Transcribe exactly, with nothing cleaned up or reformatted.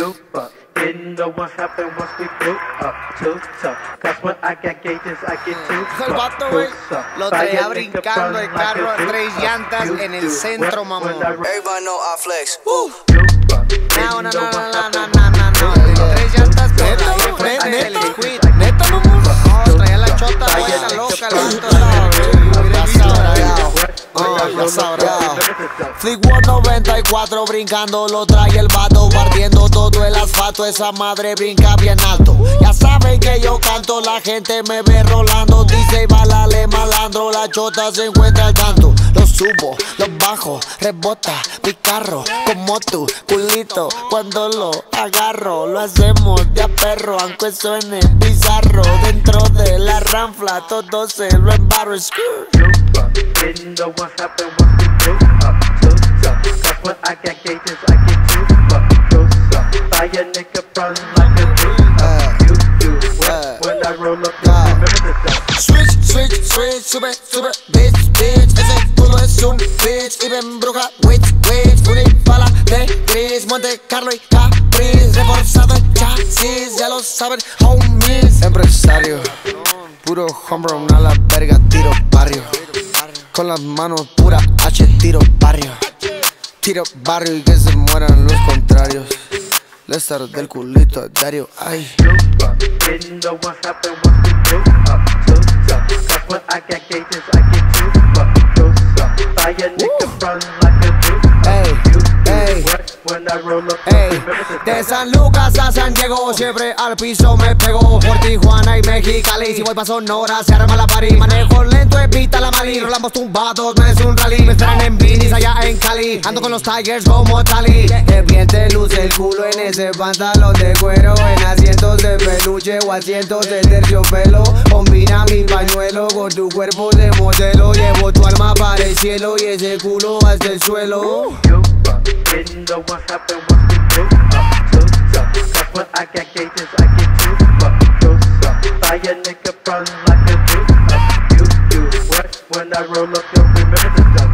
You fuck. Didn't know what happened once we blew up too tough. Cause when I got gauges, I get too El vato, güey, lo traía brincando el carro a tres llantas en el centro, mamón. Everybody know I flex. Uh. No, no, no, no, no, no, no, no, no. Tres llantas por ahí, frente del squid. Neta, mamón. No, traía la chota vuelta loca, el vato. Ya sabrá, oh, ya sabrá. Fleetwood noventa y cuatro brincando, lo trae el vato, partiendo todo el asfalto. Esa madre brinca bien alto. Ya saben que yo canto, la gente me ve rolando. Dice y balale malandro, la chota se encuentra al tanto. Lo subo, lo bajo, rebota mi carro como tu culito. Cuando lo agarro, lo hacemos de a perro, aunque suene bizarro. Dentro de la ranfla todo se lo embarro. Didn't know what happened once we blew up too tough. Cause when I got gauges, I get too fucked close up. Buy a nigga front like a dude. You do what when I roll up, you remember the stuff. Switch, switch, switch, sube, sube, bitch, bitch. Ese culo es un bitch y me embruja, witch, witch. Unipala de gris, Monte Carlo y Capriz. Reforzado el chasis, ya lo saben, homies. Empresario, puro homegrown a la verga, tiro barrio. Con las manos pura H, tiro barrio. Tiro barrio y que se mueran los contrarios. Lester del culito a diario, ay. Didn't know what happened once we blew up too tough. Cause when I got gauges, I get too fucked close up. Buy a nigga front like a dude. Hey, You do hey, what when I roll up, hey. you remember the De stuff. San Lucas a San Diego, siempre al piso me pego. Por Tijuana y Mexicali, si voy pa' Sonora se arma la party. Manejo lento, evita la mali. Rolamos tumbados, no es un rally. Me esperan en Vinis allá en Cali. Ando con los Tigers como Tali. El bien te luce el culo en ese pantalón de cuero. En asientos de peluche o asientos de terciopelo. Combina mi pañuelo con tu cuerpo de modelo. Llevo tu alma para el cielo y ese culo hasta el suelo. You fuck. Didn't know what happened once we blew up too tough. Cause when I got gauges, I get too fucked close up. Buy a nigga front like a dude. You do what when I roll up, you remember the stuff.